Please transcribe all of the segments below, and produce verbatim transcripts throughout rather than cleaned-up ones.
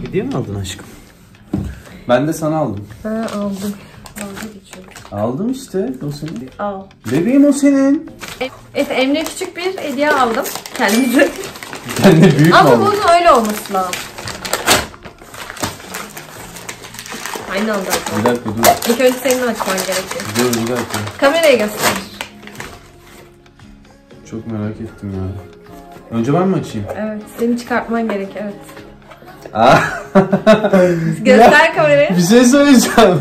Hediye mi aldın aşkım? Ben de sana aldım. Ha aldım. Dalga geçiyorum. Aldım işte. O senin. Al. Bebeğim o senin. Evet, Emre'ye küçük bir hediye aldım kendimize. Kendine büyük mü Ama aldın? bunun öyle olması lazım. Aynı anda. Bir dakika dur. İlk önce senin açman gerekiyor. Dur bir dakika. Kamerayı göster. Çok merak ettim ya. Önce ben mi açayım? Evet, seni çıkartman gerekiyor, evet. Aa. Göster kamerayı. Bir şey söyleyeceğim.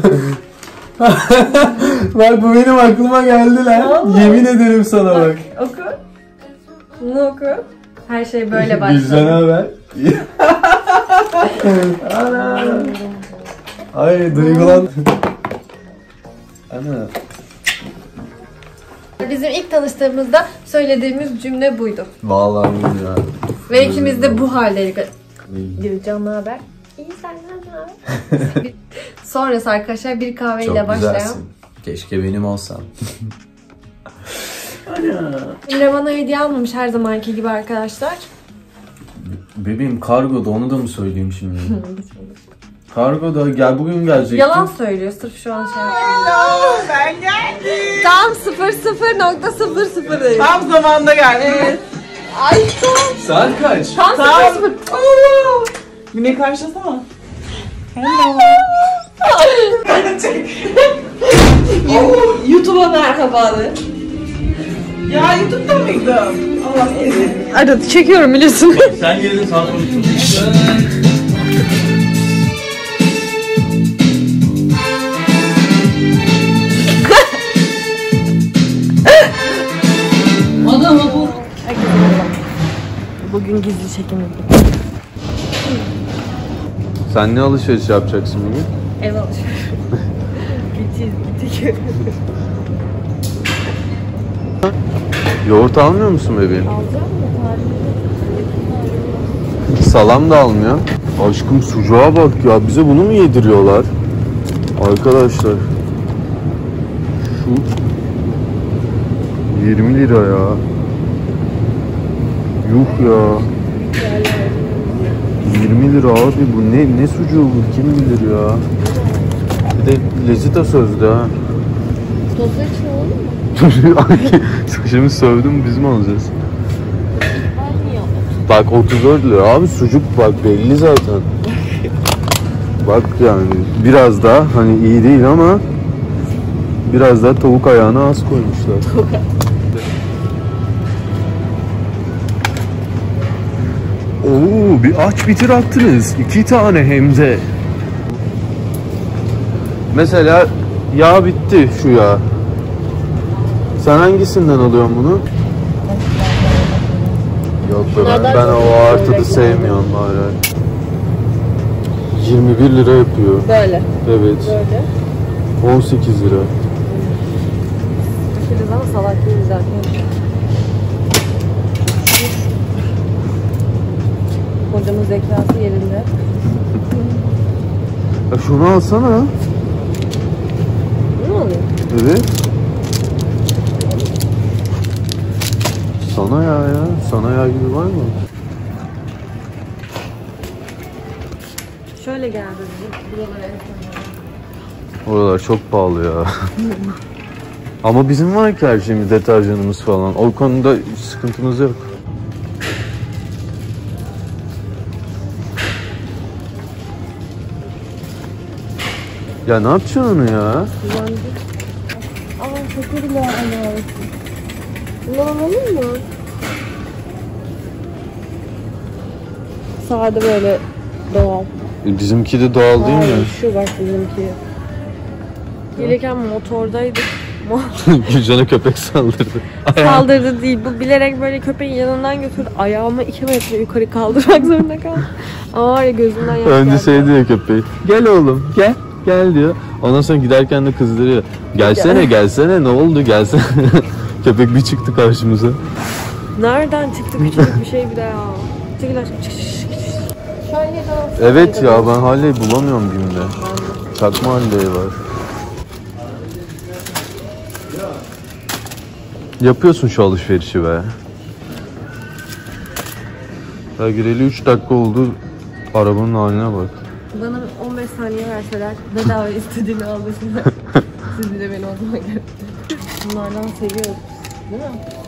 Bak bu benim aklıma geldi lan. Allah. Yemin ederim sana bak. Bak, oku. Bunu oku. Her şey böyle başladı. Bizden haber. Ana. Ay duygulan. Ana. Bizim ilk tanıştığımızda söylediğimiz cümle buydu. Vallahi ya. Ve ikimiz de bu haldeydik. Can ne haber? İyi, senden ne haber? Sonrası arkadaşlar bir kahveyle Çok başlayan. güzelsin. Keşke benim olsam. Emre bana hediye almamış her zamanki gibi arkadaşlar. Bebeğim kargoda, onu da mı söyleyeyim şimdi? Kargoda gel bugün gelecekti. Yalan söylüyor sırf şu an şey yapıyor. Ben geldim. Tam sıfır sıfır nokta sıfır sıfırdayım. Tam zamanında geldim. Evet. Ay tam. Saat kaç? Tam Tam. sıfır sıfır. Güne karşılasana. Hello. YouTube'a merhaba de. Ya YouTube'da mıydı? Allah seni. Hadi çekiyorum biliyorsun. Sen geldin saat on iki. Adamı bu. Bugün gizli çekim yapacağım. Sen ne alışveriş yapacaksın bugün? Ev alışveriş. Gideceğiz, gideceğiz. Yoğurt almıyor musun bebeğim? Alacağım mı? Salam da almıyor. Aşkım sucuğa bak ya, bize bunu mu yediriyorlar? Arkadaşlar. Şu yirmi lira ya. Yuh ya. yirmi lira abi, bu ne ne sucuğu bu, kim bilir ya. Bir de Lezita sözde ha. Tozu için olur mu? Şimdi sövdüm, biz mi alacağız? Ben niye yapmadım? Bak otuz dört lira abi, sucuk bak belli zaten. Bak yani biraz daha hani iyi değil ama biraz daha tavuk ayağına az koymuşlar. Oo, bir aç bitir attınız. İki tane hem de. Mesela yağ bitti şu yağ. Sen hangisinden alıyorsun bunu? Yok be, ben, ben o artıdı sevmiyorum hala. yirmi bir lira yapıyor. Böyle. Evet. Böyle. on sekiz lira. Düşünürüz ama salak değil zaten. Hocamın zekası yerinde. Ya şunu alsana. Ne oluyor? Evet. Sana ya ya. Sana ya gibi var mı? Şöyle geldi bizim buralara en son. Oralar çok pahalı ya. Ama bizim var ki her şeyimiz, deterjanımız falan. O konuda sıkıntımız yok. Ya ne yapacaksın onu ya? Kullandık. Aa çok iyi bir lahana. Bundan alalım mı? Sade böyle doğal. E, bizimki de doğal değil Hayır, mi? şu bak bizimki. Gelirken motordaydık. Gülcan'a köpek saldırdı. Saldırdı değil. Bu bilerek böyle köpeğin yanından götürdü. Ayağımı iki metre yukarı kaldırmak zorunda kaldım. Ama var ya gözümden yaş Önce geldi. şey diyor köpeği. Gel oğlum gel. Gel diyor. Ondan sonra giderken de kızdırıyor. Gelsene gelsene, ne oldu, gelsene. Köpek bir çıktı karşımıza. Nereden çıktı küçük bir şey bir de ya. Çekil aşkım. Evet ya, ben Halley'i bulamıyorum BİM'de. Takma Halley var. Yapıyorsun şu alışverişi be. Ya gireli üç dakika oldu. Arabanın haline bak. Bana on beş saniye verseler bedava istediğini aldırsınlar. Siz de beni o zaman görün. Bunlardan seviyoruz. Değil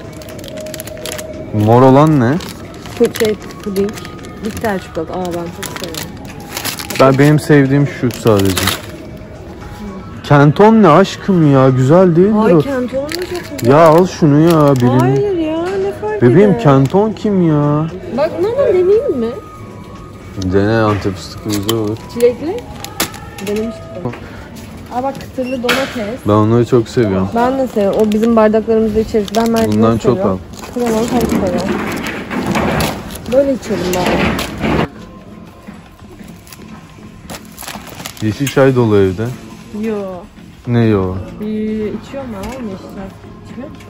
mi? Mor olan ne? Şey, puding. Bitter çikolata. Aa ben çok seviyorum. Ben benim sevdiğim şu sadece. Kenton ne aşkım ya, güzel değil mi? Ay Kenton da çok güzel. Ya al şunu ya birini. Hayır ya ne fark Bebeğim eder? Kenton kim ya? Bak bunlardan deneyeyim mi? Dene, Antep fıstıklı güzel olur. Çilekli. Denemiştik onu. Aa bak kıtırlı domates. Ben onları çok seviyorum. Ben de seviyorum. O bizim bardaklarımızda içeriz. Ben mercimek Bundan çok al. Tamam hadi koyalım. Böyle içelim bari. Yeşil çay dolu evde. Yo. Ne yo? Ee, içiyorum ben oğlum yeşil çay. İçmiyor musun?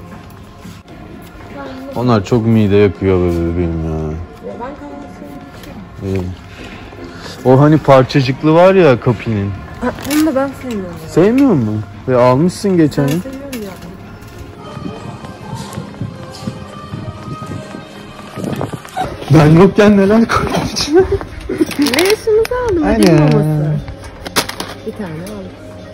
Onlar çok mide yakıyor be bebeğim ya. Ya ben kahvaltısını içiyorum. Evet. O hani parçacıklı var ya Kapinin. Ha, onu da ben sevmiyorum. Ya. Sevmiyor musun? Ve almışsın geçen Ben yıl. seviyorum ya. Ben yokken neler koydun içine? Ne yaşımızı aldım? Ödül Aynen. maması. Bir tane aldım.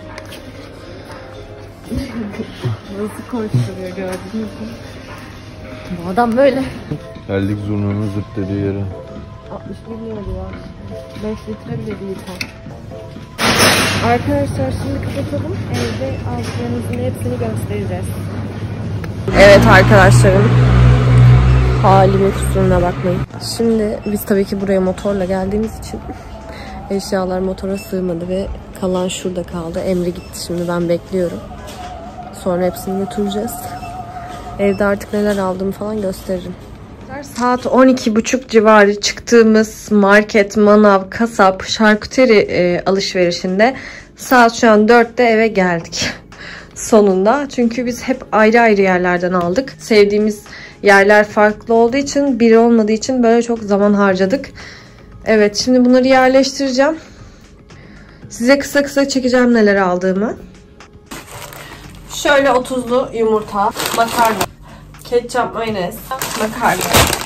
Nasıl koşturuyor gördünüz mü? Bu adam böyle. Geldik zurnanın zırt dediği yere. altmış bir lira var. beş litre bile değil tam. Arkadaşlar şimdi kapatalım. Evde aldıklarımızın hepsini göstereceğiz. Evet arkadaşlarım. Halime kusuruna bakmayın. Şimdi biz tabii ki buraya motorla geldiğimiz için eşyalar motora sığmadı ve kalan şurada kaldı. Emre gitti, şimdi ben bekliyorum. Sonra hepsini götüreceğiz. Evde artık neler aldığımı falan gösteririm. Saat on iki buçuk civarı çıktığımız market, manav, kasap, şarküteri e, alışverişinde saat şu an dörtte eve geldik. Sonunda. Çünkü biz hep ayrı ayrı yerlerden aldık. Sevdiğimiz yerler farklı olduğu için, biri olmadığı için böyle çok zaman harcadık. Evet, şimdi bunları yerleştireceğim. Size kısa kısa çekeceğim neler aldığımı. Şöyle otuzlu yumurta, makarna, ketçap, mayonez, makarna.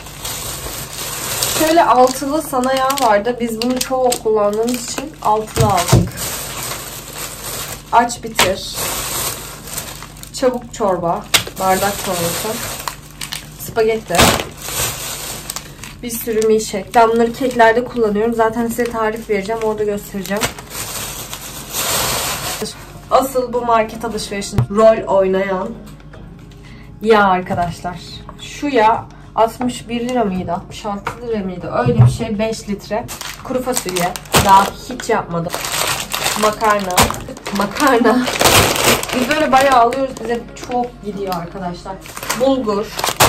Şöyle altılı sana yağ vardı. Biz bunu çoğu kullandığımız için altılı aldık. Aç bitir. Çabuk çorba, bardak çorbası, spagetti, bir sürü milkshake. Ben bunları keklerde kullanıyorum. Zaten size tarif vereceğim. Orada göstereceğim. Asıl bu market alışverişinde rol oynayan yağ arkadaşlar. Şu yağ altmış bir lira mıydı? altmış altı lira mıydı? Öyle bir şey. beş litre. Kuru fasulye. Daha hiç yapmadım. Makarna. Makarna. Biz böyle bayağı alıyoruz. Bize çok gidiyor arkadaşlar. Bulgur.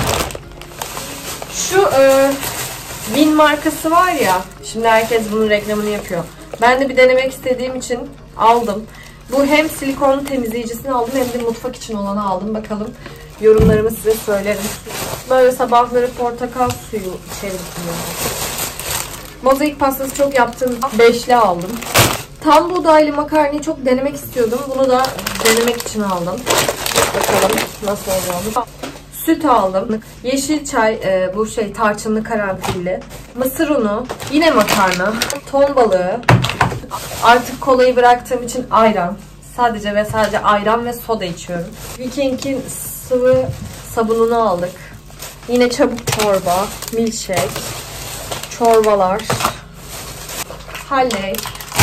Şu e, Bin markası var ya. Şimdi herkes bunun reklamını yapıyor. Ben de bir denemek istediğim için aldım. Bu hem silikon temizleyicisini aldım hem de mutfak için olanı aldım. Bakalım yorumlarımı size söylerim. Böyle sabahları portakal suyu içerim. Mozaik pastası çok yaptığım beşli aldım. Tam buğdaylı makarnayı çok denemek istiyordum. Bunu da denemek için aldım. Bakalım nasıl olacağını. Süt aldım. Yeşil çay, e, bu şey tarçınlı karanfilli. Mısır unu. Yine makarna. Ton balığı. Artık kolayı bıraktığım için ayran. Sadece ve sadece ayran ve soda içiyorum. Viking'in sıvı sabununu aldık. Yine çabuk çorba. Milkshake. Çorbalar. Halley.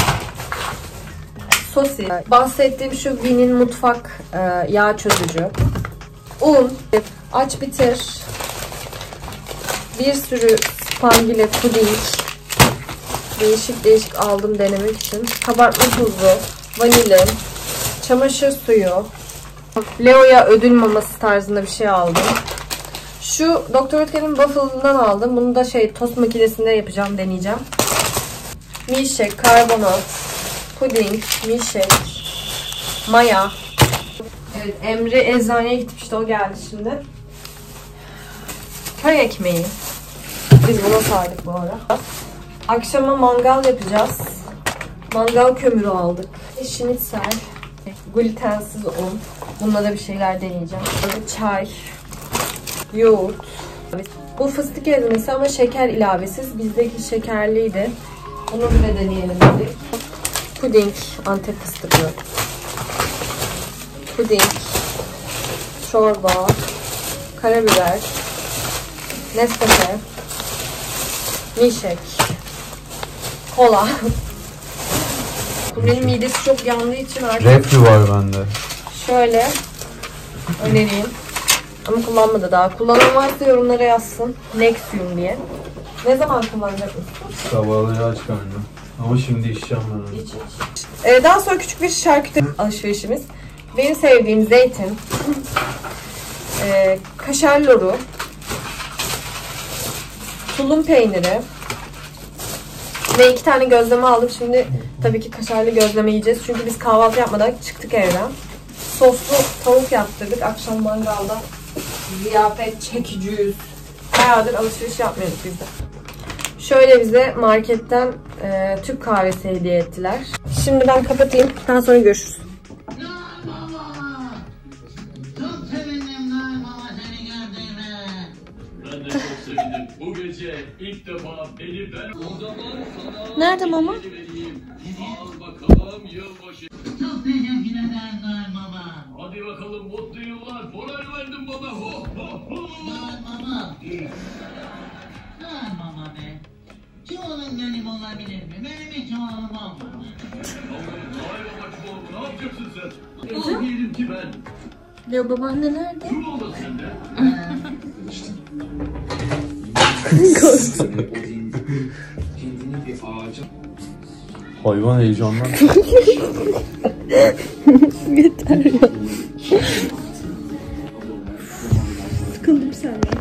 Sosis. Bahsettiğim şu Bin'in mutfak e, yağ çözücü. Un. Aç bitir. Bir sürü spangile, puding. Değişik değişik aldım denemek için. Kabartma tuzu, vanilin, çamaşır suyu. Leo'ya ödül maması tarzında bir şey aldım. Şu Doktor Ötker'in waffle'ından aldım. Bunu da şey tost makinesinde yapacağım, deneyeceğim. Milkshake, karbonat, puding, milkshake, maya. Evet, Emre eczaneye gitmişti, o geldi şimdi. Köy ekmeği. Biz buna sardık bu ara. Akşama mangal yapacağız. Mangal kömürü aldık. Şinitsel, glutensiz un. Bununla da bir şeyler deneyeceğim. Çay, yoğurt. Bu fıstık ezmesi ama şeker ilavesiz. Bizdeki şekerliydi. Bunu bile deneyelim dedik. Puding, Antep fıstıklı. Puding, çorba, karabiber, Nescafe, milkshake, kola. Benim midesi çok yandığı için artık Reflü var bende. şöyle önereyim. Ama kullanmadı daha. Kullanan varsa yorumlara yazsın. Nexium diye. Ne zaman kullanacak mısın? Sabahları aç karnım. Ama şimdi içeceğim ben. İç iç. Ee, daha sonra küçük bir şarküteri alışverişimiz. Benim sevdiğim zeytin, ee, kaşar loru, tulum peyniri ve iki tane gözleme aldım. Şimdi tabii ki kaşarlı gözleme yiyeceğiz. Çünkü biz kahvaltı yapmadan çıktık evden. Soslu tavuk yaptırdık. Akşam mangalda ziyafet çekiciyiz. Bayağıdır alışveriş yapmıyorduk biz de. Şöyle bize marketten e, Türk kahvesi hediye ettiler. Şimdi ben kapatayım. Daha sonra görüşürüz. Çok sevindim Mama seni gördüğüme. Ben de çok sevindim. Bu gece ilk defa beni ben... O zaman sana... Nerede mama? vereyim. Al bakalım yılbaşı. Çok teşekkür ederim Noel Mama. Hadi bakalım mutlu yıllar. Moral verdin bana. Ho ho ho. Noel Mama. Noel Mama be. Çoğalın benim olabilir mi? Benim hiç oğlum olmadı. Hayır babacım oğlum, ne yapacaksın sen? Nasıl diyelim ki ben? Leo babaanne nerede? Dur oğlum sen de. Kendini bir ağaca Hayvan heyecandan. Yeter ya. Sıkıldım senden.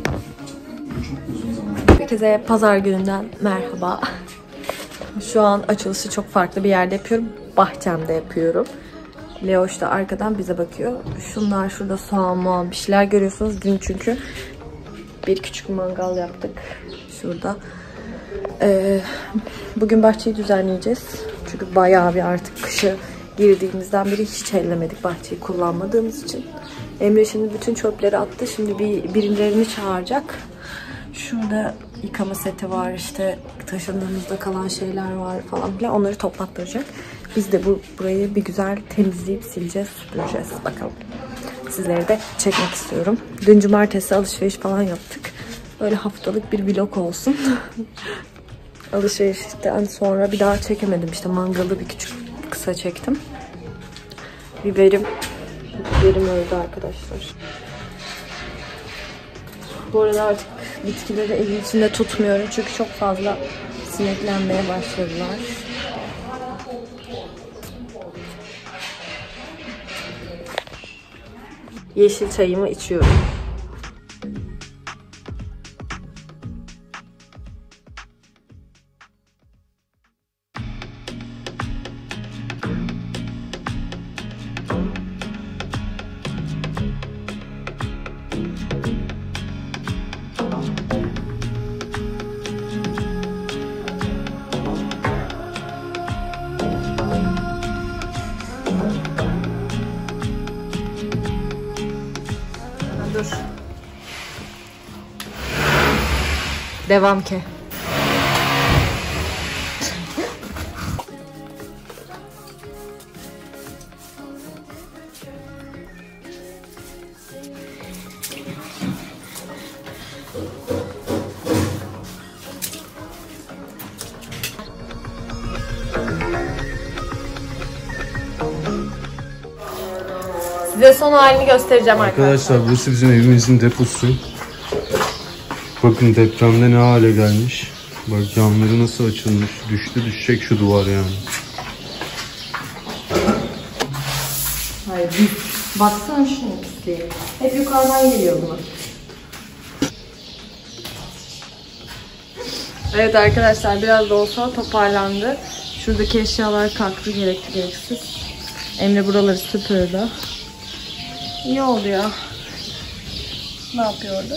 Herkese pazar gününden merhaba. Şu an açılışı çok farklı bir yerde yapıyorum. Bahçemde yapıyorum. Leoş da arkadan bize bakıyor. Şunlar şurada soğan muğan bir şeyler görüyorsunuz. Dün çünkü bir küçük mangal yaptık. Şurada. Ee, bugün bahçeyi düzenleyeceğiz. Çünkü bayağı bir artık kışı girdiğimizden beri hiç ellemedik bahçeyi kullanmadığımız için. Emre şimdi bütün çöpleri attı. Şimdi bir birilerini çağıracak. Şurada yıkama seti var, işte taşındığımızda kalan şeyler var falan filan. Onları toplattıracak. Biz de bu burayı bir güzel temizleyip sileceğiz, süpüreceğiz. Bakalım. Sizleri de çekmek istiyorum. Dün cumartesi alışveriş falan yaptık. Böyle haftalık bir vlog olsun. Alışverişten sonra bir daha çekemedim. İşte mangalı bir küçük kısa çektim. Biberim, biberim öldü arkadaşlar. Bu arada artık bitkileri evin içinde tutmuyorum. Çünkü çok fazla sineklenmeye başladılar. Yeşil çayımı içiyorum. Dur. Devam ki. Size son halini göstereceğim arkadaşlar. Arkadaşlar burası bizim evimizin deposu. Bakın depremde ne hale gelmiş. Bak camları nasıl açılmış. Düştü düşecek şu duvar yani. Hayır, baksana şunu pisliğe. Hep yukarıdan geliyor bunlar. Evet arkadaşlar, biraz da olsa toparlandı. Şuradaki eşyalar kalktı, gerekli gereksiz. Emre buraları süpürdü. İyi oldu ya. Ne yapıyordu?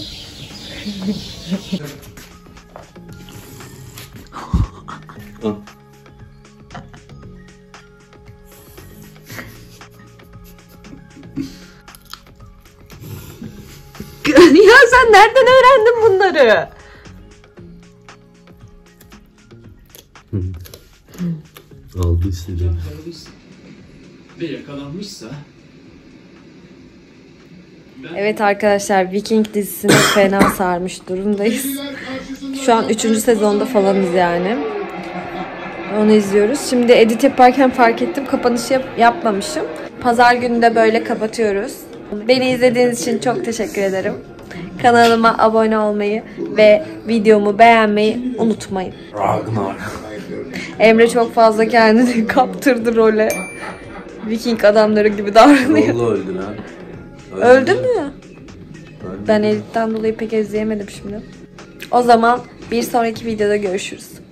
Ya sen nereden öğrendin bunları? Aldı istedi. Ve yakalanmışsa Evet arkadaşlar, Viking dizisine fena sarmış durumdayız. Şu an üçüncü sezonda falanız yani. Onu izliyoruz. Şimdi edit yaparken fark ettim, kapanış yap yapmamışım. Pazar günü de böyle kapatıyoruz. Beni izlediğiniz için çok teşekkür ederim. Kanalıma abone olmayı ve videomu beğenmeyi unutmayın. Ragnar. Emre çok fazla kendini kaptırdı role. Viking adamları gibi davranıyor. Vallahi öldü lan. Öldü mü? Ben editten dolayı pek izleyemedim şimdi. O zaman bir sonraki videoda görüşürüz.